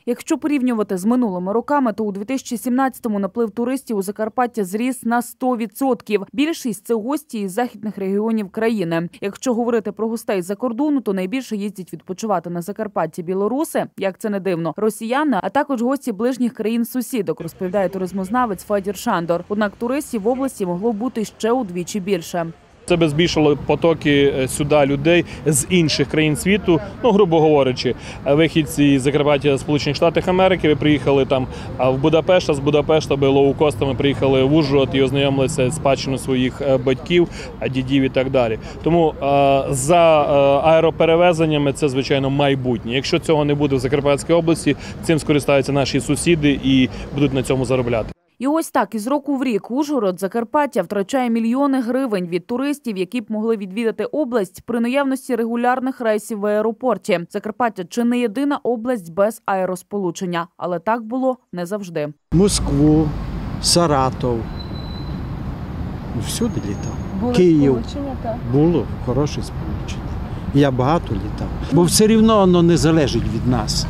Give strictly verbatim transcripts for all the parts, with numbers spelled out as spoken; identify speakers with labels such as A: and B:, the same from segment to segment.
A: Якщо порівнювати з минулими роками, то у дві тисячі сімнадцятому наплив туристів у Закарпаття зріс на сто відсотків. Більшість – це гості із західних регіонів країни. Якщо говорити про гостей з-за кордону, то найбільше їздять відпочивати на Закарпатті білоруси, як це не дивно, росіяни, а також гості ближніх країн-сусідок, розповідає туризмознавець Федір Шандор. Однак туристів в області могло бути ще удвічі більше.
B: Це би збільшило потоки сюди людей з інших країн світу, ну, грубо говорячи, вихідці з Закарпаття, Сполучених Штатів Америки, ви приїхали там в Будапешт, а з Будапешта би лоукостами приїхали в Ужгород і ознайомилися з спадщиною своїх батьків, дідів і так далі. Тому за аероперевезеннями це, звичайно, майбутнє. Якщо цього не буде в Закарпатській області, цим скористаються наші сусіди і будуть на цьому заробляти.
A: І ось так, із року в рік Ужгород, Закарпаття втрачає мільйони гривень від туристів, які б могли відвідати область при наявності регулярних рейсів в аеропорті. Закарпаття – чи не єдина область без аеросполучення. Але так було не завжди.
C: Москву, Саратов. Всюди літав.
A: Були
C: Київ.
A: сполучення, так?
C: Було хороше сполучення. Я багато літав. Бо все рівно воно не залежить від нас.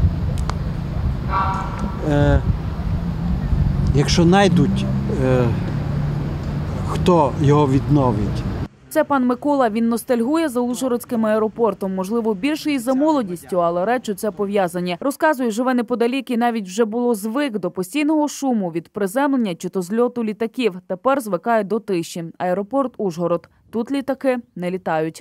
C: Е Якщо знайдуть, е, хто його відновить.
A: Це пан Микола. Він ностальгує за Ужгородським аеропортом. Можливо, більше і за молодістю, але речі це пов'язані. Розказує, живе неподалік і навіть вже було звик до постійного шуму від приземлення чи то зльоту літаків. Тепер звикає до тиші. Аеропорт Ужгород. Тут літаки не літають.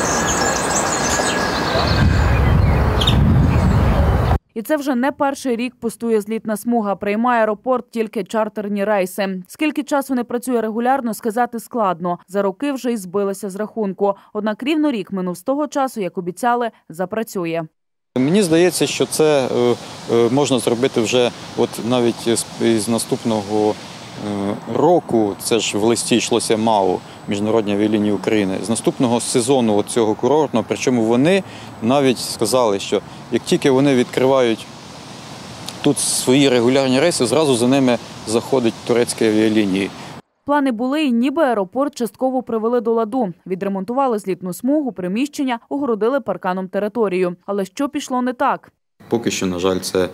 A: І це вже не перший рік пустує злітна смуга. Приймає аеропорт тільки чартерні рейси. Скільки часу не працює регулярно, сказати складно. За роки вже й збилися з рахунку. Однак рівно рік минув з того часу, як обіцяли, запрацює.
D: Мені здається, що це можна зробити вже от навіть з наступного року. Це ж в листі йшлося МАУ, Міжнародні авіалінії України. З наступного сезону цього курортного, причому вони навіть сказали, що як тільки вони відкривають тут свої регулярні рейси, зразу за ними заходять турецькі авіалінії.
A: Плани були, і ніби аеропорт частково привели до ладу. Відремонтували злітну смугу, приміщення, огородили парканом територію. Але що пішло не так?
D: Поки що, на жаль, це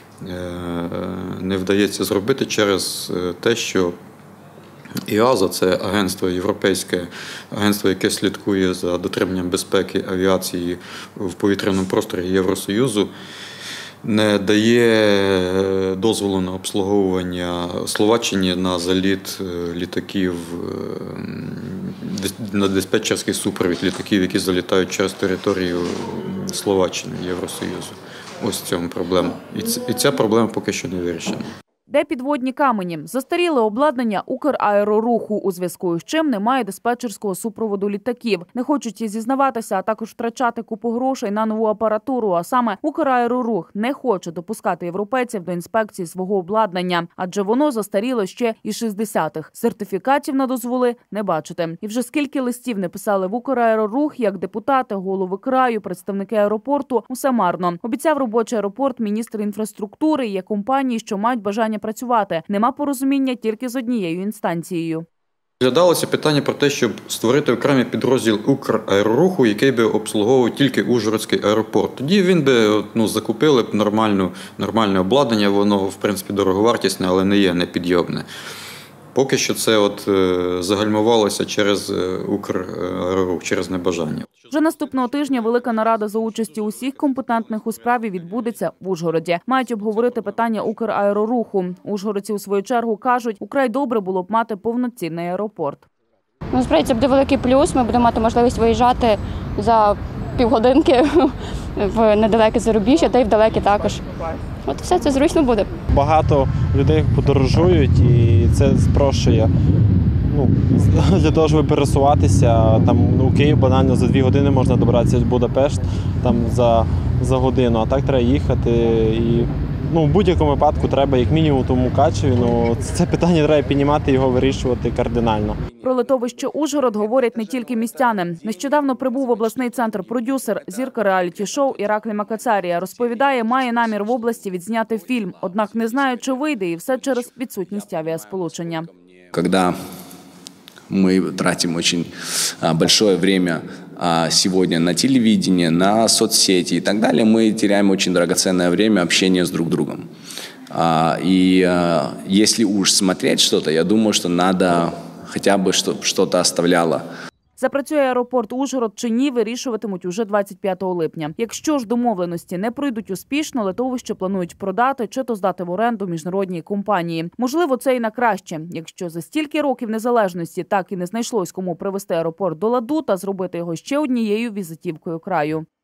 D: не вдається зробити через те, що ІАЗа – це агентство європейське, агентство, яке слідкує за дотриманням безпеки авіації в повітряному просторі Євросоюзу, не дає дозволу на обслуговування Словаччині на заліт літаків, на диспетчерський супровід літаків, які залітають через територію Словаччини, Євросоюзу. Ось в цьому проблема. І ця проблема поки що не вирішена.
A: Де підводні камені? Застаріле обладнання Украероруху, у зв'язку з чим немає диспетчерського супроводу літаків. Не хочуть і зізнаватися, а також втрачати купу грошей на нову апаратуру. А саме Украерорух не хоче допускати європейців до інспекції свого обладнання, адже воно застаріло ще із шістдесятих. Сертифікатів на дозволи не бачите. І вже скільки листів не писали в Украерорух, як депутати, голови краю, представники аеропорту, усе марно. Обіцяв робочий аеропорт міністр інфраструктури, є компанії, що мають бажання працювати. Нема порозуміння тільки з однією інстанцією.
D: Розглядалося питання про те, щоб створити окремий підрозділ Украероруху, який би обслуговував тільки Ужгородський аеропорт. Тоді він би ну, закупили б нормальну, нормальне обладнання, воно, в принципі, дороговартісне, але не є непідйомне. Поки що це от загальмувалося через Украерорух, через небажання.
A: Вже наступного тижня велика нарада за участі усіх компетентних у справі відбудеться в Ужгороді. Мають обговорити питання Украероруху. Ужгородці у свою чергу кажуть, украй добре було б мати повноцінний аеропорт.
E: Насправді це буде великий плюс. Ми будемо мати можливість виїжджати за півгодинки в недалеке зарубіжжя, та й в далекі також. От все це зручно буде.
F: Багато людей подорожують і це спрощує. Ну, для того, щоб пересуватися, там у Київ банально за дві години можна добратися в Будапешт там, за, за годину, а так треба їхати. І, ну, в будь-якому випадку треба як мінімум тому Мукачеві. Ну, це питання треба піднімати, його вирішувати кардинально.
A: Про литовище Ужгород говорять не тільки містяни. Нещодавно прибув в обласний центр продюсер, зірка реаліті-шоу Іраклі Макацарія. Розповідає, має намір в області відзняти фільм. Однак не знає, чи вийде, і все через відсутність авіасполучення.
G: Коли Мы тратим очень большое время сегодня на телевидение, на соцсети и так далее. Мы теряем очень драгоценное время общения с друг другом. И если уж смотреть что-то, я думаю, что надо хотя бы, чтобы что-то оставляло.
A: Запрацює аеропорт Ужгород чи ні, вирішуватимуть уже двадцять п'ятого липня. Якщо ж домовленості не пройдуть успішно, литовище планують продати чи то здати в оренду міжнародній компанії. Можливо, це і на краще. Якщо за стільки років незалежності так і не знайшлось кому привести аеропорт до ладу та зробити його ще однією візитівкою краю.